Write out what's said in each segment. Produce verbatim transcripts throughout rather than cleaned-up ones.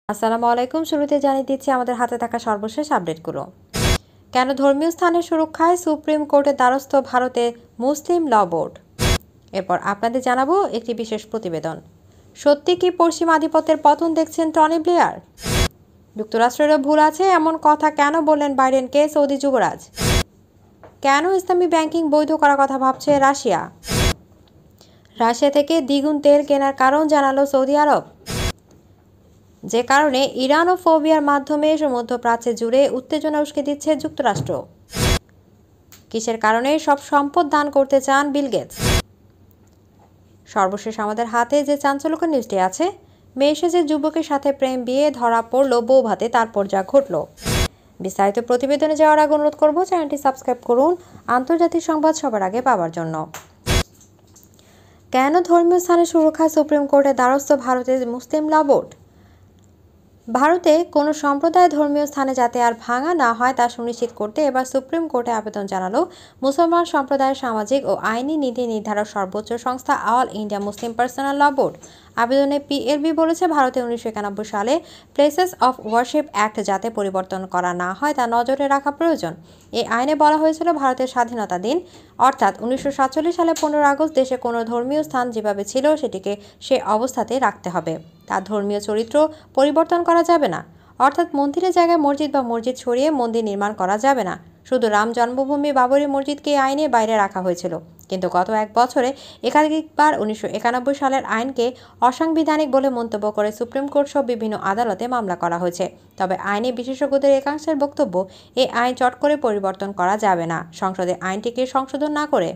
আসসালামু আলাইকুম। শুরুতে জানিয়ে দিচ্ছি আমাদের হাতে থাকা সর্বশেষ আপডেটগুলো। কেন ধর্মীয় স্থানের সুরক্ষায় সুপ্রিম কোর্টের দ্বারস্থ ভারতের মুসলিম ল বোর্ড। এরপর আপনাদের জানাবো একটি বিশেষ প্রতিবেদন। সত্যি কি পশ্চিম আধিপত্যের পতন দেখছেন টনি ব্লেয়ার? যুক্তরাষ্ট্রেরও ভুল আছে এমন কথা কেন বললেন বাইডেনকে সৌদি যুবরাজ? কেন ইসলামী ব্যাংকিং বৈধ করার কথা ভাবছে রাশিয়া? রাশিয়া থেকে দ্বিগুণ তেল কেনার কারণ জানালো সৌদি আরব, যে কারণে ইরানোফোবিয়ার মাধ্যমে মধ্যপ্রাচ্যে জুড়ে উত্তেজনা উস্কে দিচ্ছে যুক্তরাষ্ট্র। কিসের কারণে সব সম্পদ দান করতে চান বিল গেটস? সর্বশেষ আমাদের হাতে যে চাঞ্চল্যকর নিউজটি আছে, মেয়ে সেজে যুবকের সাথে প্রেম বিয়ে ধরা পড়ল বউ ভাতে, তারপর যা ঘটল। বিস্তারিত প্রতিবেদনে যাওয়ার আগে অনুরোধ করব চ্যানেলটি সাবস্ক্রাইব করুন আন্তর্জাতিক সংবাদ সবার আগে পাওয়ার জন্য। কেন ধর্মীয় স্থানের সুরক্ষায় সুপ্রিম কোর্টের দ্বারস্থ ভারতের মুসলিম ল বোর্ড? ভারতে কোনো সম্প্রদায় ধর্মীয় স্থানে যাতে আর ভাঙা না হয় তা সুনিশ্চিত করতে এবার সুপ্রিম কোর্টে আবেদন জানালো মুসলমান সম্প্রদায়ের সামাজিক ও আইনি নীতি নির্ধারক সর্বোচ্চ সংস্থা All India Muslim Personal Law Board. আবেদনে পিএলবি বলেছে, ভারতে উনিশশো একানব্বই সালে প্লেসেস অফ ওয়ারশিপ অ্যাক্ট যাতে পরিবর্তন করা না হয় তা নজরে রাখা প্রয়োজন। এই আইনে বলা হয়েছিল ভারতের স্বাধীনতা দিন অর্থাৎ উনিশশো সাতচল্লিশ সালে পনেরো আগস্ট দেশে কোনো ধর্মীয় স্থান যেভাবে ছিল সেটিকে সে অবস্থাতেই রাখতে হবে, তার ধর্মীয় চরিত্র পরিবর্তন করা যাবে না। অর্থাৎ মন্দিরের জায়গায় মসজিদ বা মসজিদ সরিয়ে মন্দির নির্মাণ করা যাবে না। শুধু রাম জন্মভূমি বাবরি মসজিদকে আইনের বাইরে রাখা হয়েছিল, কিন্তু গত এক বছরে একাধিকবার উনিশশো একানব্বই সালের আইনকে অসাংবিধানিক বলে মন্তব্য করে সুপ্রিম কোর্ট সহ বিভিন্ন আদালতে মামলা করা হয়েছে। তবে আইনি বিশেষজ্ঞদের একাংশের বক্তব্য, এই আইন চট করে পরিবর্তন করা যাবে না সংসদে আইনটিকে সংশোধন না করে।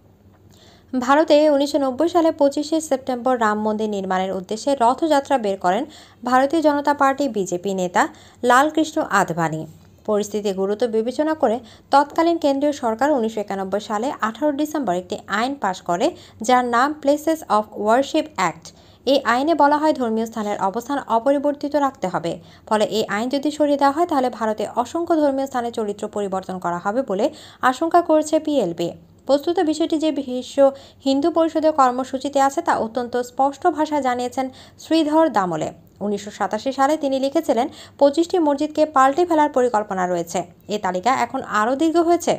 ভারতে উনিশশো নব্বই সালে পঁচিশে সেপ্টেম্বর রাম মন্দির নির্মাণের উদ্দেশ্যে রথযাত্রা বের করেন ভারতীয় জনতা পার্টি বিজেপি নেতা লালকৃষ্ণ আদভানি। পরিস্থিতি গুরুত্ব বিবেচনা করে তৎকালীন কেন্দ্রীয় সরকার উনিশশো একানব্বই সালে আঠারো ডিসেম্বর একটি আইন পাশ করে, যার নাম প্লেসেস অফ ওয়ারশিপ অ্যাক্ট। এই আইনে বলা হয় ধর্মীয় স্থানের অবস্থান অপরিবর্তিত রাখতে হবে। ফলে এই আইন যদি সরিয়ে দেওয়া হয় তাহলে ভারতে অসংখ্য ধর্মীয় স্থানের চরিত্র পরিবর্তন করা হবে বলে আশঙ্কা করছে পিএলবি। প্রস্তুত বিষয়টি যে বিশ্ব হিন্দু পরিষদের কর্মসূচিতে আছে তা অত্যন্ত স্পষ্ট ভাষায় জানিয়েছেন শ্রীধর দামলে। উনিশশো সাতাশি সালে তিনি লিখেছিলেন, পঁচিশটি মসজিদকে পাল্টে ফেলার পরিকল্পনা রয়েছে। এই তালিকা এখন আরও দীর্ঘ হয়েছে।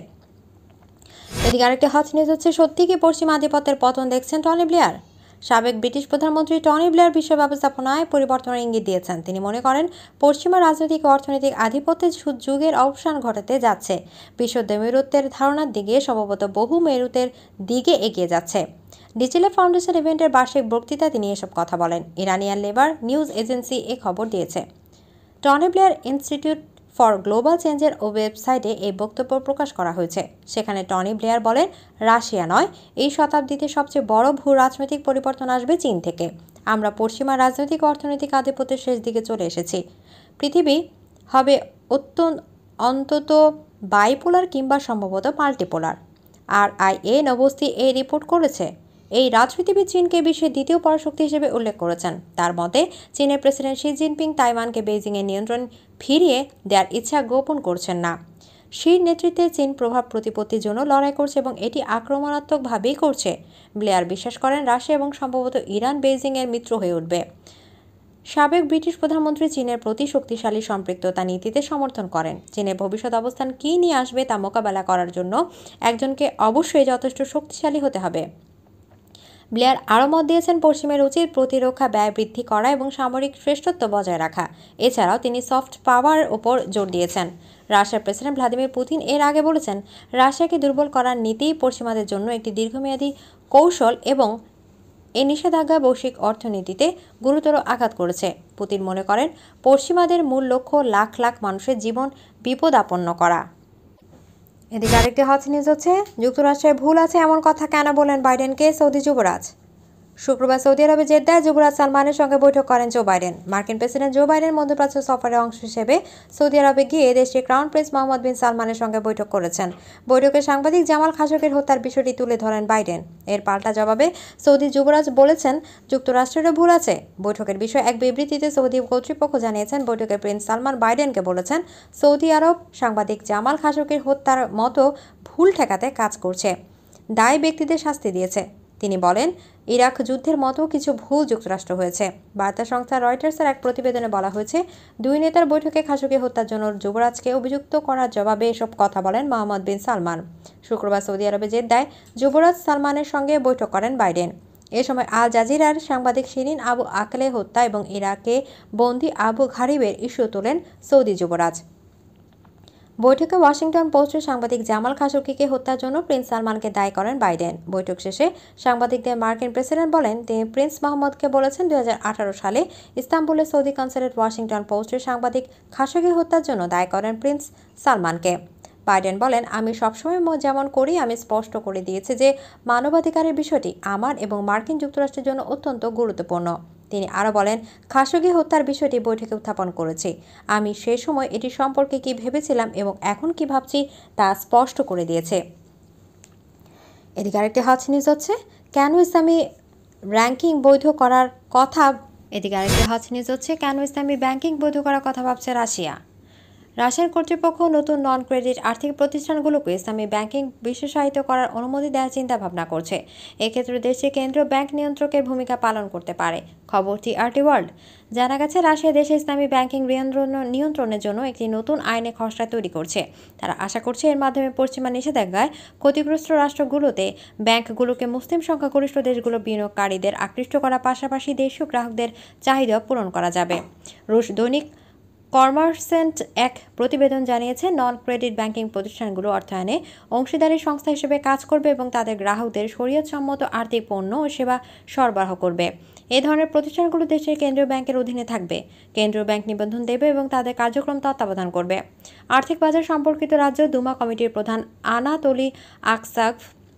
এদিকে আরেকটি হট নিউজ হচ্ছে, সত্যি কি পশ্চিম আধিপত্যের পতন দেখছেন টনি ব্লেয়ার? সাবেক ব্রিটিশ প্রধানমন্ত্রী টনি ব্লেয়ার বিশ্ব ব্যবস্থাপনায় পরিবর্তনের ইঙ্গিত দিয়েছেন। তিনি মনে করেন পশ্চিমা রাজনৈতিক ও অর্থনৈতিক আধিপত্যের যুগের অবসান ঘটাতে যাচ্ছে, বিশ্ব মেরুত্বের ধারণার দিকে সম্ভবত বহু মেরুতের দিকে এগিয়ে যাচ্ছে। ডিজিটাল ফাউন্ডেশন ইভেন্টের বার্ষিক বক্তৃতায় তিনি এসব কথা বলেন। ইরানিয়ান লেবার নিউজ এজেন্সি এ খবর দিয়েছে। Tony Blair Institute for Global চেঞ্জের ওয়েবসাইটে এই বক্তব্য প্রকাশ করা হয়েছে। সেখানে টনি ব্লেয়ার বলেন, রাশিয়া নয়, এই শতাব্দীতে সবচেয়ে বড় ভূ রাজনৈতিক পরিবর্তন আসবে চীন থেকে। আমরা পশ্চিমা রাজনৈতিক ও অর্থনৈতিক আধিপত্যের শেষ দিকে চলে এসেছি। পৃথিবী হবে অত্যন্ত অন্তত বাইপোলার কিংবা সম্ভবত মাল্টিপোলার। আর আই এ নবস্তি এই রিপোর্ট করেছে। এই রাজনীতিবিদ চীনকে বিশ্বের দ্বিতীয় পরাশক্তি হিসেবে উল্লেখ করেছেন। তার মতে, চীনের প্রেসিডেন্ট শি জিনপিং তাইওয়ানকে বেইজিংয়ের নিয়ন্ত্রণ ফিরিয়ে দেওয়ার ইচ্ছা গোপন করছেন না। শির নেতৃত্বে চীন প্রভাব প্রতিপত্তির জন্য লড়াই করছে এবং এটি আক্রমণাত্মকভাবেই করছে। ব্লেয়ার বিশ্বাস করেন রাশিয়া এবং সম্ভবত ইরান বেইজিংয়ের মিত্র হয়ে উঠবে। সাবেক ব্রিটিশ প্রধানমন্ত্রী চীনের প্রতি শক্তিশালী সম্পৃক্ততা নীতিতে সমর্থন করেন। চীনের ভবিষ্যৎ অবস্থান কী নিয়ে আসবে তা মোকাবেলা করার জন্য একজনকে অবশ্যই যথেষ্ট শক্তিশালী হতে হবে। ব্লেয়ার আরও মত দিয়েছেন, পশ্চিমের উচিত প্রতিরক্ষা ব্যয় বৃদ্ধি করা এবং সামরিক শ্রেষ্ঠত্ব বজায় রাখা। এছাড়াও তিনি সফট পাওয়ারের ওপর জোর দিয়েছেন। রাশিয়ার প্রেসিডেন্ট ভ্লাদিমির পুতিন এর আগে বলেছেন, রাশিয়াকে দুর্বল করার নীতি পশ্চিমাদের জন্য একটি দীর্ঘমেয়াদী কৌশল এবং এই নিষেধাজ্ঞা বৈশ্বিক অর্থনীতিতে গুরুতর আঘাত করেছে। পুতিন মনে করেন পশ্চিমাদের মূল লক্ষ্য লাখ লাখ মানুষের জীবন বিপদাপন্ন করা। এদিকে আরেকটি হট নিউজ হচ্ছে, যুক্তরাষ্ট্রের ভুল আছে এমন কথা কেন বললেন বাইডেনকে সৌদি যুবরাজ? শুক্রবার সৌদি আরবে জেদ্দায় যুবরাজ সালমানের সঙ্গে বৈঠক করেন জো বাইডেন। মার্কিন প্রেসিডেন্ট জো বাইডেন মধ্যপ্রাচ্য সফরের অংশ হিসেবে সৌদি আরবে গিয়ে দেশটির ক্রাউন প্রিন্স মোহাম্মদ বিন সালমানের সঙ্গে বৈঠক করেছেন। বৈঠকে সাংবাদিক জামাল খাশোগির হত্যার বিষয়টি তুলে ধরেন বাইডেন। এর পাল্টা জবাবে সৌদি যুবরাজ বলেছেন, যুক্তরাষ্ট্রেরও ভুল আছে। বৈঠকের বিষয়ে এক বিবৃতিতে সৌদি কর্তৃপক্ষ জানিয়েছেন, বৈঠকে প্রিন্স সালমান বাইডেনকে বলেছেন, সৌদি আরব সাংবাদিক জামাল খাশোগির হত্যার মতো ভুল ঠেকাতে কাজ করছে, দায়ী ব্যক্তিদের শাস্তি দিয়েছে। তিনি বলেন, ইরাক যুদ্ধের মতো কিছু ভুল যুক্তরাষ্ট্র হয়েছে। বার্তা সংস্থা রয়টার্সের এক প্রতিবেদনে বলা হয়েছে, দুই নেতার বৈঠকে খাশোগি হত্যার জন্য যুবরাজকে অভিযুক্ত করার জবাবে এসব কথা বলেন মোহাম্মদ বিন সালমান। শুক্রবার সৌদি আরবে জেদ্দায় যুবরাজ সালমানের সঙ্গে বৈঠক করেন বাইডেন। এ সময় আল জাজিরার সাংবাদিক শিরিন আবু আকলে হত্যা এবং ইরাকে বন্দী আবু ঘারিবের ইস্যু তোলেন সৌদি যুবরাজ। বৈঠকে ওয়াশিংটন পোস্টের সাংবাদিক জামাল খাশোগিকে হত্যার জন্য প্রিন্স সালমানকে দায়ী করেন বাইডেন। বৈঠক শেষে সাংবাদিকদের মার্কিন প্রেসিডেন্ট বলেন, তিনি প্রিন্স মোহাম্মদকে বলেছেন দুই হাজার আঠারো সালে ইস্তাম্বুলে সৌদি কনসুলেট ওয়াশিংটন পোস্টের সাংবাদিক খাশোগি হত্যার জন্য দায়ী করেন প্রিন্স সালমানকে। বাইডেন বলেন, আমি সবসময় যেমন করি, আমি স্পষ্ট করে দিয়েছি যে মানবাধিকারের বিষয়টি আমার এবং মার্কিন যুক্তরাষ্ট্রের জন্য অত্যন্ত গুরুত্বপূর্ণ। তিনি আরও বলেন, খাশোগি হত্যার বিষয়টি বৈঠকে উত্থাপন করেছি। আমি সে সময় এটি সম্পর্কে কি ভেবেছিলাম এবং এখন কি ভাবছি তা স্পষ্ট করে দিয়েছে। এদিকে আরেকটি হট নিউজ হচ্ছে, কেন ইসলামী র্যাঙ্কিং বৈধ করার কথা এদিকে আরেকটি হট নিউজ হচ্ছে কেন ইসলামী ব্যাংকিং বৈধ করার কথা ভাবছে রাশিয়া। রাশিয়ার কর্তৃপক্ষ নতুন নন ক্রেডিট আর্থিক প্রতিষ্ঠানগুলোকে ইসলামী ব্যাংকিং বিশেষায়িত করার অনুমতি দেওয়ার চিন্তা ভাবনা করছে। এক্ষেত্রে দেশে কেন্দ্রীয় ব্যাংক নিয়ন্ত্রকের ভূমিকা পালন করতে পারে। খবর টিআরটি ওয়ার্ল্ড। জানা গেছে, রাশিয়া দেশে ইসলামী ব্যাংকিং নিয়ন্ত্রণের জন্য একটি নতুন আইনে খসড়া তৈরি করছে। তারা আশা করছে এর মাধ্যমে পশ্চিমা নিষেধাজ্ঞায় ক্ষতিগ্রস্ত রাষ্ট্রগুলোতে ব্যাংকগুলোকে মুসলিম সংখ্যাগরিষ্ঠ দেশগুলো বিনিয়োগকারীদের আকৃষ্ট করার পাশাপাশি দেশীয় গ্রাহকদের চাহিদা পূরণ করা যাবে। রুশ দৈনিক কমার্সেন্ট এক প্রতিবেদন জানিয়েছে, নন ক্রেডিট ব্যাংকিং প্রতিষ্ঠানগুলো অর্থায়নে অংশীদারি সংস্থা হিসেবে কাজ করবে এবং তাদের গ্রাহকদের শরীয়তসম্মত আর্থিক পণ্য ও সেবা সরবরাহ করবে। এ ধরনের প্রতিষ্ঠানগুলো দেশের কেন্দ্রীয় ব্যাংকের অধীনে থাকবে। কেন্দ্রীয় ব্যাংক নিবন্ধন দেবে এবং তাদের কার্যক্রম তত্ত্বাবধান করবে। আর্থিক বাজার সম্পর্কিত রাজ্য দুমা কমিটির প্রধান আনাতোলি আকসাক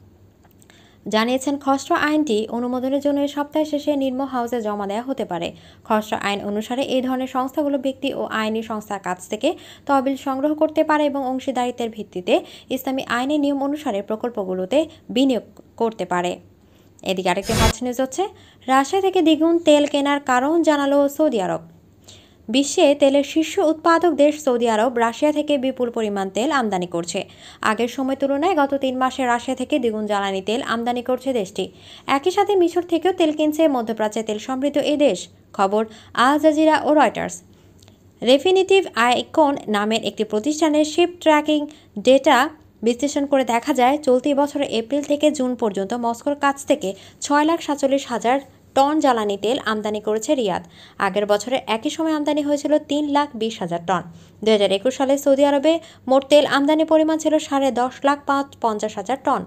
জানিয়েছেন, খসড়া আইনটি অনুমোদনের জন্য এই সপ্তাহের শেষে নিম্ন হাউসে জমা দেওয়া হতে পারে। খসড়া আইন অনুসারে এই ধরনের সংস্থাগুলো ব্যক্তি ও আইনি সংস্থার কাছ থেকে তহবিল সংগ্রহ করতে পারে এবং অংশীদারিত্বের ভিত্তিতে ইসলামী আইনের নিয়ম অনুসারে প্রকল্পগুলোতে বিনিয়োগ করতে পারে। এদিকে আরেকটি হট নিউজ হচ্ছে, রাশিয়া থেকে দ্বিগুণ তেল কেনার কারণ জানালো সৌদি আরব। বিশ্বে তেলের শীর্ষ উৎপাদক দেশ সৌদি আরব রাশিয়া থেকে বিপুল পরিমাণ তেল আমদানি করছে। আগের সময় তুলনায় গত তিন মাসে রাশিয়া থেকে দ্বিগুণ জ্বালানি তেল আমদানি করছে দেশটি। একই সাথে মিশর থেকেও তেল কিনছে মধ্যপ্রাচ্যে তেল সমৃদ্ধ এই দেশ। খবর আল জাজিরা ও রয়টার্স। রেফিনিটিভ আইকন নামের একটি প্রতিষ্ঠানের শিপ ট্র্যাকিং ডেটা বিশ্লেষণ করে দেখা যায়, চলতি বছরের এপ্রিল থেকে জুন পর্যন্ত মস্কোর কাছ থেকে ছয় লাখ সাতচল্লিশ হাজার টন জ্বালানি তেল আমদানি করেছে রিয়াদ। আগের বছরের একই সময় আমদানি হয়েছিল তিন লাখ বিশ হাজার টন। দুই হাজার একুশ সালে সৌদি আরবে মোট তেল আমদানি পরিমাণ ছিল সাড়ে দশ লাখ পাঁচ পঞ্চাশ হাজার টন।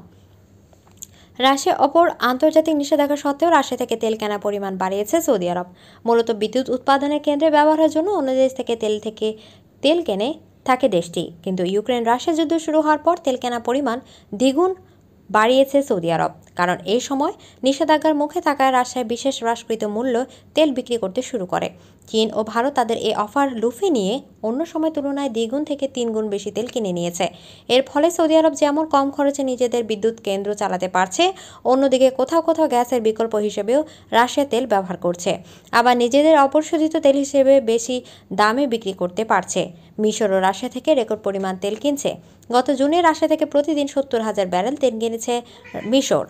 রাশিয়া অপর আন্তর্জাতিক নিষেধাজ্ঞা সত্ত্বেও রাশিয়া থেকে তেল কেনার পরিমাণ বাড়িয়েছে সৌদি আরব। মূলত বিদ্যুৎ উৎপাদনের কেন্দ্রে ব্যবহারের জন্য অন্য দেশ থেকে তেল থেকে তেল কেনে থাকে দেশটি। কিন্তু ইউক্রেন রাশিয়া যুদ্ধ শুরু হওয়ার পর তেল কেনার পরিমাণ দ্বিগুণ বাড়িয়েছে সৌদি আরব, কারণ এই সময় নিষেধাজ্ঞার মুখে থাকায় রাশিয়ায় বিশেষ হ্রাসকৃত মূল্য তেল বিক্রি করতে শুরু করে। চীন ও ভারত তাদের এই অফার লুফে নিয়ে অন্য সময় তুলনায় দ্বিগুণ থেকে তিন গুণ বেশি তেল কিনে নিয়েছে। এর ফলে সৌদি আরব যেমন কম খরচে নিজেদের বিদ্যুৎ কেন্দ্র চালাতে পারছে, অন্যদিকে কোথাও কোথাও গ্যাসের বিকল্প হিসেবেও রাশিয়া তেল ব্যবহার করছে, আবার নিজেদের অপরিশোধিত তেল হিসেবে বেশি দামে বিক্রি করতে পারছে। মিশর ও রাশিয়া থেকে রেকর্ড পরিমাণ তেল কিনছে। গত জুনে রাশিয়া থেকে প্রতিদিন সত্তর হাজার ব্যারেল তেল কিনেছে মিশর।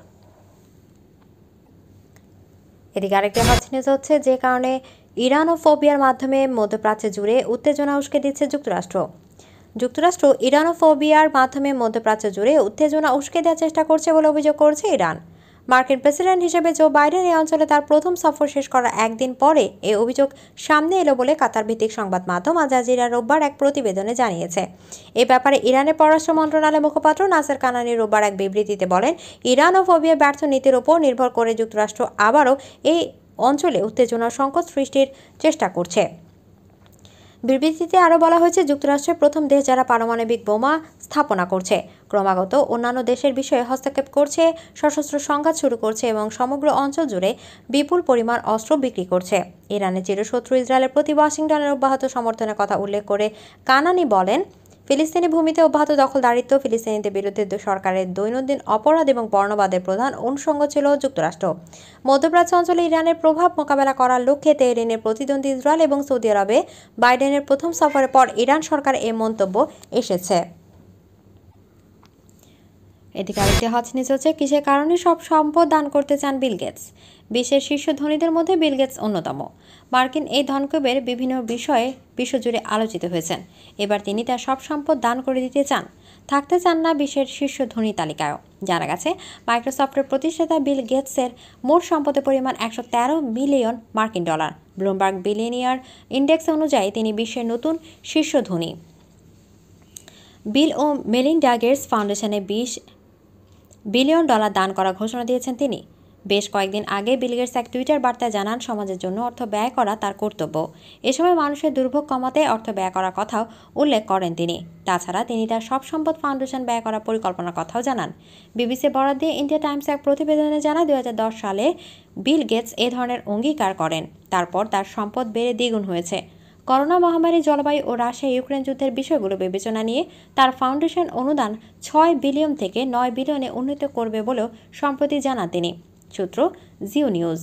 এদিকে আরেকটি হট নিউজ হচ্ছে, যে কারণে ইরানোফোবিয়ার মাধ্যমে মধ্যপ্রাচ্য জুড়ে উত্তেজনা উস্কে দিচ্ছে যুক্তরাষ্ট্র। যুক্তরাষ্ট্র ইরানোফোবিয়ার মাধ্যমে মধ্যপ্রাচ্য জুড়ে উত্তেজনা উস্কে দেওয়ার চেষ্টা করছে বলে অভিযোগ করছে ইরান। মার্কিন প্রেসিডেন্ট হিসেবে জো বাইডেন এই অঞ্চলে তার প্রথম সফর শেষ করার একদিন পরে এই অভিযোগ সামনে এলো বলে কাতার ভিত্তিক সংবাদ মাধ্যম আল জাজিরা রোববার এক প্রতিবেদনে জানিয়েছে। এ ব্যাপারে ইরানের পররাষ্ট্র মন্ত্রণালয়ের মুখপাত্র নাসের কানানি রোববার এক বিবৃতিতে বলেন, ইরানোফোবিয়ার ব্যর্থ নীতির ওপর নির্ভর করে যুক্তরাষ্ট্র আবারও এই অঞ্চলে উত্তেজনার সংকট সৃষ্টির চেষ্টা করছে। বিবৃতিতে আরও বলা হয়েছে, যুক্তরাষ্ট্রের প্রথম দেশ যারা পারমাণবিক বোমা স্থাপনা করছে, ক্রমাগত অন্যান্য দেশের বিষয়ে হস্তক্ষেপ করছে, সশস্ত্র সংঘাত শুরু করছে এবং সমগ্র অঞ্চল জুড়ে বিপুল পরিমাণ অস্ত্র বিক্রি করছে। ইরানের চিরশত্রু ইসরায়েলের প্রতি ওয়াশিংটনের অব্যাহত সমর্থনের কথা উল্লেখ করে কানানি বলেন, ফিলিস্তিনি ভূমিতে অব্যাহত দখলদারিত্ব, ফিলিস্তিনিদের বিরুদ্ধে সরকারের দৈনন্দিন অপরাধ এবং বর্ণবাদের প্রধান অনুষঙ্গ ছিল যুক্তরাষ্ট্র। মধ্যপ্রাচ্য অঞ্চলে ইরানের প্রভাব মোকাবেলা করার লক্ষ্যে তেহরানের প্রতিদ্বন্দ্বী ইসরায়েল এবং সৌদি আরবে বাইডেনের প্রথম সফরের পর ইরান সরকার এ মন্তব্য এসেছে। এদিকে আরেকটি হট নিউজ হচ্ছে কিসের কারণে সব সম্পদ দান করতে চান বিল গেটস। বিশ্বের শীর্ষ ধনীদের মধ্যে বিল গেটস অন্যতম। মার্কিন এই ধনকুবের বিভিন্ন বিষয়ে বিশ্বজুড়ে আলোচিত হয়েছেন। এবার তিনি তার সব সম্পদ দান করে দিতে চান, থাকতে চান না বিশ্বের শীর্ষ ধনী তালিকায়ও। জানা গেছে মাইক্রোসফটের প্রতিষ্ঠাতা বিল গেটসের মোট সম্পদের পরিমাণ একশো তেরো মিলিয়ন মার্কিন ডলার। ব্লুমবার্গ বিলিয়নিয়ার ইন্ডেক্স অনুযায়ী তিনি বিশ্বের নতুন শীর্ষ ধনী। বিল ও মেলিন্ডা গেটস ফাউন্ডেশনে বিশ বিলিয়ন ডলার দান করার ঘোষণা দিয়েছেন তিনি। বেশ কয়েকদিন আগে বিল গেটস এক টুইটার বার্তায় জানান সমাজের জন্য অর্থ ব্যয় করা তার কর্তব্য। এ সময় মানুষের দুর্ভোগ কমাতে অর্থ ব্যয় করার কথাও উল্লেখ করেন তিনি। তাছাড়া তিনি তার সব সম্পদ ফাউন্ডেশন ব্যয় করার পরিকল্পনার কথাও জানান। বিবিসি বরাদ দিয়ে ইন্ডিয়া টাইমস এক প্রতিবেদনে জানায় দুই হাজার দশ সালে বিল গেটস এ ধরনের অঙ্গীকার করেন। তারপর তার সম্পদ বেড়ে দ্বিগুণ হয়েছে। করোনা মহামারী, জলবায়ু ও রাশিয়া ইউক্রেন যুদ্ধের বিষয়গুলো বিবেচনা নিয়ে তার ফাউন্ডেশন অনুদান ছয় বিলিয়ন থেকে নয় বিলিয়নে উন্নীত করবে বলেও সম্প্রতি জানান তিনি। সূত্র জিও নিউজ।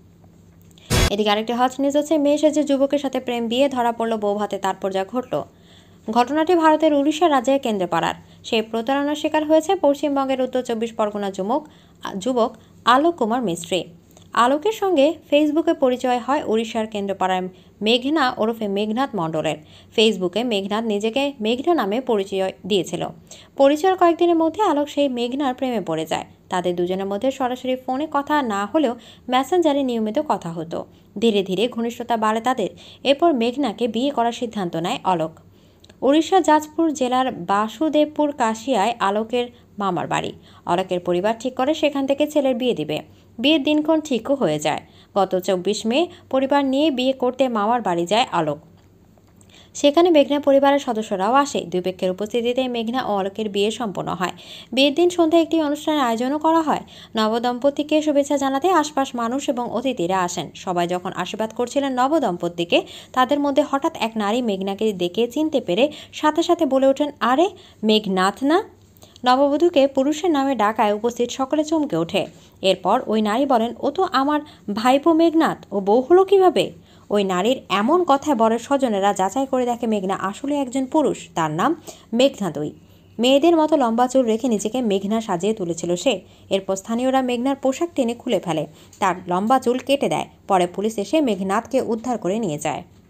এদিকে আরেকটি হট নিউজ হচ্ছে মেয়ে সেজে যুবকের সাথে প্রেম বিয়ে ধরা পড়ল, বউ ভাতে তারপর যা ঘটল। ঘটনাটি ভারতের উড়িষ্যা রাজ্যের কেন্দ্রপাড়ার। সেই প্রতারণার শিকার হয়েছে পশ্চিমবঙ্গের উত্তর চব্বিশ পরগনা যুবক যুবক আলোক কুমার মিস্ত্রি। আলোকের সঙ্গে ফেসবুকে পরিচয় হয় উড়িষ্যার কেন্দ্রপাড়ার মেঘনা ওরফে মেঘনাথ মণ্ডলের। ফেসবুকে মেঘনাথ নিজেকে মেঘনা নামে পরিচয় দিয়েছিল। পরিচয়ের কয়েকদিনের মধ্যে আলোক সেই মেঘনার প্রেমে পড়ে যায়। তাদের দুজনের মধ্যে সরাসরি ফোনে কথা না হলেও মেসেঞ্জারে নিয়মিত কথা হতো। ধীরে ধীরে ঘনিষ্ঠতা বাড়ে তাদের। এরপর মেঘনাকে বিয়ে করার সিদ্ধান্ত নেয় অলোক। উড়িষ্যা জাজপুর জেলার বাসুদেবপুর কাশিয়ায় আলোকের মামার বাড়ি। অলোকের পরিবার ঠিক করে সেখান থেকে ছেলের বিয়ে দিবে। বিয়ের দিনক্ষণ ঠিকও হয়ে যায়। গত চব্বিশ মে পরিবার নিয়ে বিয়ে করতে মামার বাড়ি যায় আলোক। সেখানে মেঘনা পরিবারের সদস্যরাও আসে। দুই পক্ষের উপস্থিতিতে মেঘনা ও অলোকের বিয়ে সম্পন্ন হয়। বিয়ের দিন সন্ধ্যায় একটি অনুষ্ঠানের আয়োজনও করা হয়। নবদম্পতিকে শুভেচ্ছা জানাতে আশপাশ মানুষ এবং অতিথিরা আসেন। সবাই যখন আশীর্বাদ করছিলেন নবদম্পতিকে, তাদের মধ্যে হঠাৎ এক নারী মেঘনাকে দেখে চিনতে পেরে সাথে সাথে বলে ওঠেন, আরে মেঘনাথ না? নববধূকে পুরুষের নামে ডাকায় উপস্থিত সকলে চমকে ওঠে। এরপর ওই নারী বলেন, ও তো আমার ভাইপো মেঘনাথ, ও বউ হলো কিভাবে? ওই নারীর এমন কথায় বরের স্বজনেরা যাচাই করে দেখে মেঘনা আসলে একজন পুরুষ, তার নাম মেঘনাদই। মেয়েদের মতো লম্বা চুল রেখে নিজেকে মেঘনা সাজিয়ে তুলেছিল সে। এরপর স্থানীয়রা মেঘনার পোশাক টেনে খুলে ফেলে, তার লম্বা চুল কেটে দেয়। পরে পুলিশ এসে মেঘনাথকে উদ্ধার করে নিয়ে যায়।